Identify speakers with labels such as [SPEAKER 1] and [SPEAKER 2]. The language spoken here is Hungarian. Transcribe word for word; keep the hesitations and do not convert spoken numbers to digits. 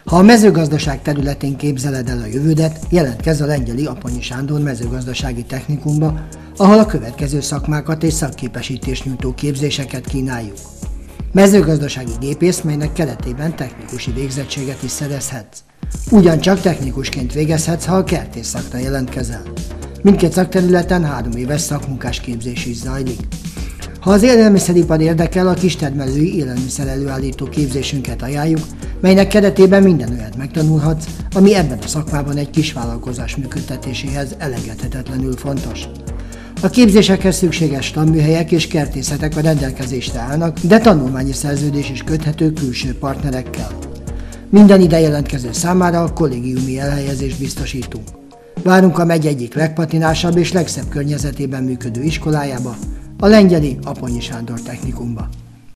[SPEAKER 1] Ha a mezőgazdaság területén képzeled el a jövődet, jelentkezz a Lengyeli Aponyi Sándor mezőgazdasági technikumba, ahol a következő szakmákat és szakképesítést nyújtó képzéseket kínáljuk. Mezőgazdasági gépész, melynek keretében technikusi végzettséget is szerezhetsz. Ugyancsak technikusként végezhetsz, ha a kertész szakra jelentkezel. Mindkét szakterületen három éves szakmunkás képzés is zajlik. Ha az élelmiszeripar érdekel, a kistermelői élelmiszer előállító képzésünket ajánljuk, melynek keretében minden olyat megtanulhatsz, ami ebben a szakmában egy kisvállalkozás működtetéséhez elengedhetetlenül fontos. A képzésekhez szükséges tanműhelyek és kertészetek a rendelkezésre állnak, de tanulmányi szerződés is köthető külső partnerekkel. Minden ide jelentkező számára a kollégiumi elhelyezést biztosítunk. Várunk a megye egyik legpatinásabb és legszebb környezetében működő iskolájába, a Lengyeli Aponyi Sándor Technikumba.